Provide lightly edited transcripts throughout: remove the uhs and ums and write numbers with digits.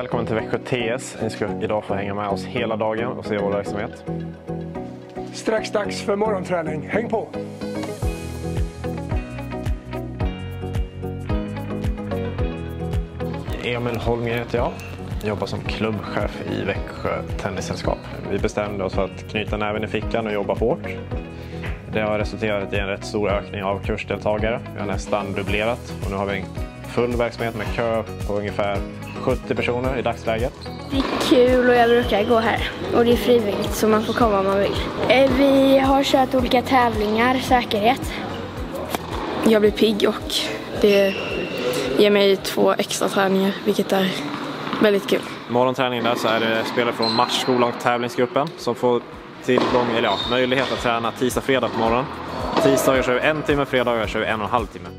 Välkommen till Växjö TS. Ni ska idag få hänga med oss hela dagen och se vår verksamhet. Strax dags för morgonträning. Häng på! Emil Holmgren heter jag. Jobbar som klubbchef i Växjö Tennissällskap. Vi bestämde oss för att knyta näven i fickan och jobba hårt. Det har resulterat i en rätt stor ökning av kursdeltagare. Vi har nästan dubblerat och nu har vi en full verksamhet med kö på ungefär 70 personer i dagsläget. Det är kul och jag brukar gå här. Och det är frivilligt så man får komma om man vill. Vi har kört olika tävlingar, säkerhet. Jag blir pigg och det ger mig 2 extra träningar, vilket är väldigt kul. Morgonträningen där så är det spelare från matchskolan och tävlingsgruppen som får tillgång, eller möjlighet att träna tisdag-fredag på morgonen. Tisdagar kör vi 1 timme, fredagar kör vi 1,5 timme.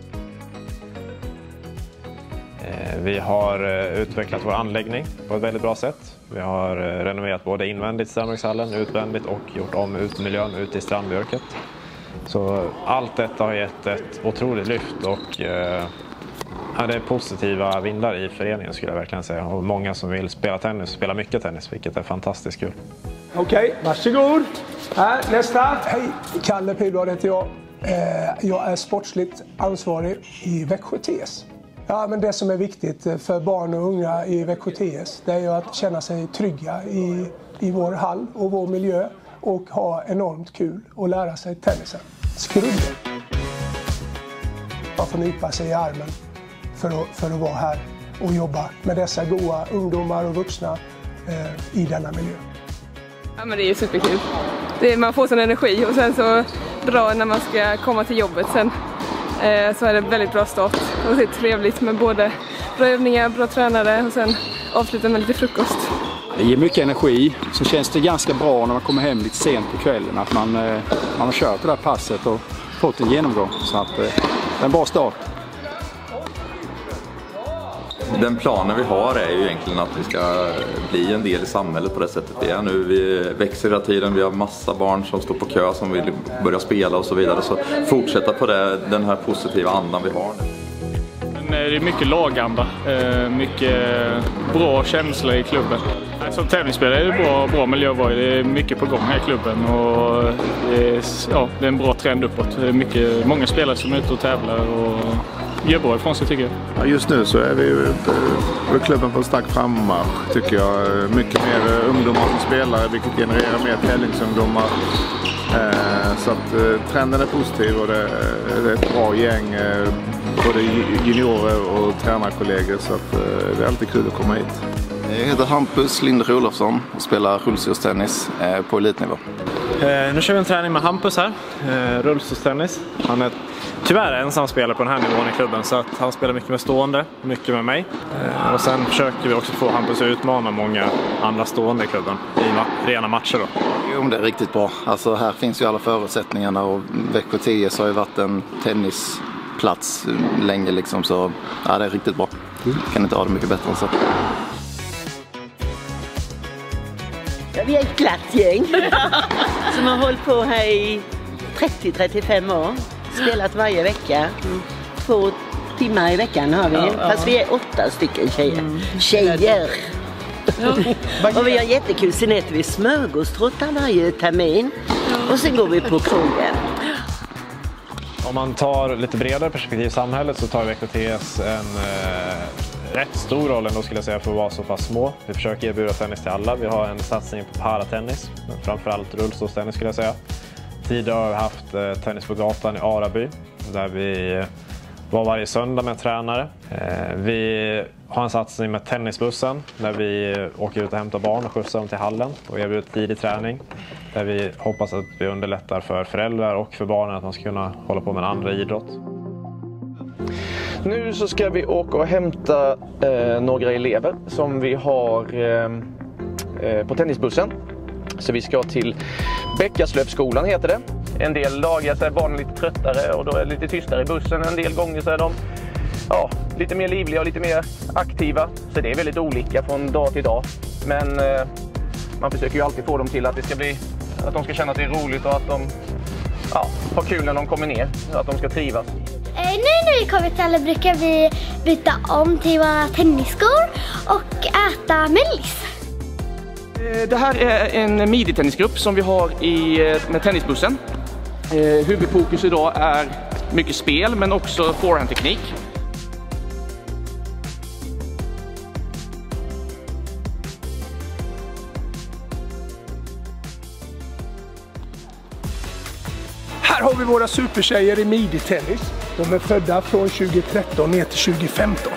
Vi har utvecklat vår anläggning på ett väldigt bra sätt. Vi har renoverat både invändigt i Strandbjörkshallen, utvändigt och gjort om utemiljön ute i Strandbjörket. Så allt detta har gett ett otroligt lyft och det är positiva vindar i föreningen skulle jag verkligen säga. Och många som vill spela tennis, spela mycket tennis, vilket är fantastiskt kul. Okej, varsågod. Här, nästa. Hej, Kalle Pilblad heter jag. Jag är sportsligt ansvarig i Växjö TS. Ja, men det som är viktigt för barn och unga i Växjö TS, det är ju att känna sig trygga i vår hall och vår miljö och ha enormt kul och lära sig tennisen. Skrubb. Man får nypa sig i armen för att vara här och jobba med dessa goda ungdomar och vuxna i denna miljö. Ja, men det är ju superkul. Man får sån energi och sen så bra när man ska komma till jobbet sen. Så är det väldigt bra start och det är trevligt med både bra övningar, bra tränare och sen avsluta med lite frukost. Det ger mycket energi, så känns det ganska bra när man kommer hem lite sent på kvällen att man har kört det där passet och fått en genomgång, så att det är en bra start. Den planen vi har är ju egentligen att vi ska bli en del i samhället på det sättet vi är nu. Vi växer hela tiden, vi har massa barn som står på kö som vill börja spela och så vidare. Så fortsätta på den här positiva andan vi har. Det är mycket laganda, mycket bra känsla i klubben. Som tävlingsspelare är det bra miljö. Det är mycket på gång här i klubben och det är en bra trend uppåt. Det är många spelare som är ute och tävlar och gör bra ifrån sig tycker jag. Ja, just nu så är vi klubben på en stark frammarsch tycker jag. Mycket mer ungdomar som spelar vilket genererar mer tävlingsungdomar. Så att trenden är positiv och det är ett bra gäng. Både juniorer och tränarkollegor, så att det är alltid kul att komma hit. Jag heter Hampus Linder Olofsson och spelar rullstolstennis på elitnivå. Nu kör vi en träning med Hampus här, rullstolstennis. Han är tyvärr ensam spelare på den här nivån i klubben så att han spelar mycket med stående, mycket med mig. Och sen försöker vi också få Hampus att utmana många andra stående i klubben i rena matcher då. Jo, det är riktigt bra. Alltså här finns ju alla förutsättningarna och Växjö TS har ju varit en tennisplats länge liksom, så ja, det är riktigt bra. Kan inte ha det mycket bättre än så. Ja, vi är ett glatt gäng som har hållit på här i 30-35 år. Spelat varje vecka. 2 timmar i veckan har vi. Fast vi är 8 stycken tjejer. Och vi har jättekul. Sen äter vi smörgåstrottar varje termin. Och sen går vi på krogen. Om man tar lite bredare perspektiv i samhället så tar Växjö TS en rätt stor roll ändå skulle jag säga för att vara så pass små. Vi försöker erbjuda tennis till alla. Vi har en satsning på paratennis, framförallt rullstolstennis skulle jag säga. Tidigare har vi haft tennis på gatan i Araby där vi var varje söndag med tränare. Vi har en satsning med tennisbussen där vi åker ut och hämtar barn och skjutsar dem till hallen och erbjuder tidig träning. Där vi hoppas att vi underlättar för föräldrar och för barnen att man ska kunna hålla på med en andra idrott. Nu så ska vi åka och hämta några elever som vi har på tennisbussen. Så vi ska till Bäckaslövsskolan heter det. En del dagar så är barnen lite tröttare och då är det lite tystare i bussen. En del gånger så är de lite mer livliga och lite mer aktiva. Så det är väldigt olika från dag till dag. Men man försöker ju alltid få dem till att det ska bli, att de ska känna att det är roligt och att de har kul när de kommer ner. Att de ska trivas. Nu när vi kommer till alla brukar vi byta om till våra tennisskor och äta mellis. Det här är en midi-tennisgrupp som vi har med tennisbussen. Huvudfokus idag är mycket spel men också forehandteknik. Här har vi våra supertjejer i midi-tennis. De är födda från 2013 ner till 2015.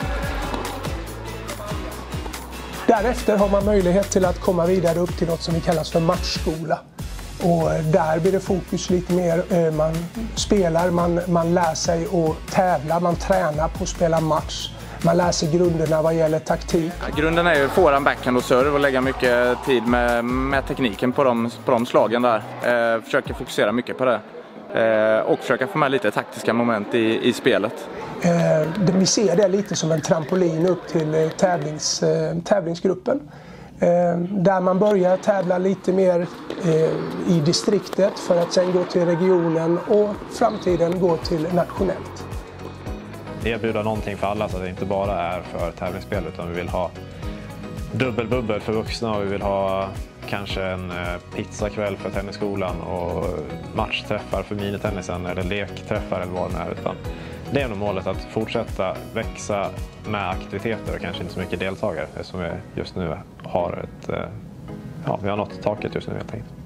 Därefter har man möjlighet till att komma vidare upp till något som vi kallas för matchskola. Och där blir det fokus lite mer, man spelar, man lär sig att tävla, man tränar på att spela match. Man lär sig grunderna vad gäller taktik. Grunden är ju forehand, backhand och serve och lägga mycket tid med tekniken på de slagen där. Försöker fokusera mycket på det. Och försöka få med lite taktiska moment i spelet. Vi ser det lite som en trampolin upp till tävlingsgruppen. Där man börjar tävla lite mer i distriktet för att sen gå till regionen och framtiden gå till nationellt. Erbjuda någonting för alla så att det inte bara är för tävlingsspel utan vi vill ha dubbelbubbel för vuxna och vi vill ha kanske en pizzakväll för tennisskolan och matchträffar för minitennisen eller lekträffar eller vad det är. Utan det är nog målet att fortsätta växa med aktiviteter och kanske inte så mycket deltagare eftersom vi just nu har vi har nått taket just nu helt enkelt.